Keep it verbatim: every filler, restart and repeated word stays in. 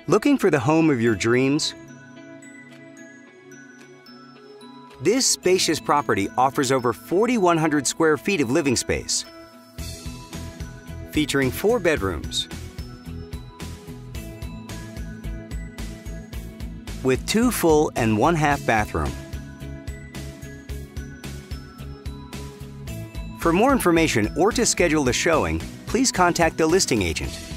Looking for the home of your dreams? This spacious property offers over four thousand one hundred square feet of living space, featuring four bedrooms with two full and one half bathroom. For more information or to schedule a showing, please contact the listing agent.